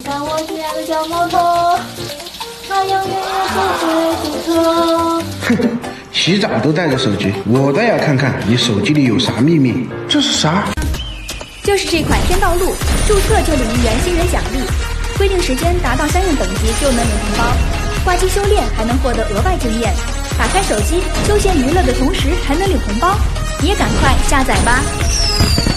像我心爱的小摩托，它永远也不会堵车。 哼，洗澡都带着手机，我倒要看看你手机里有啥秘密。这是啥？ 就是这款天道路，注册就领1元新人奖励，规定时间达到相应等级就能领红包，挂机修炼还能获得额外经验。打开手机休闲娱乐的同时还能领红包，你也赶快下载吧。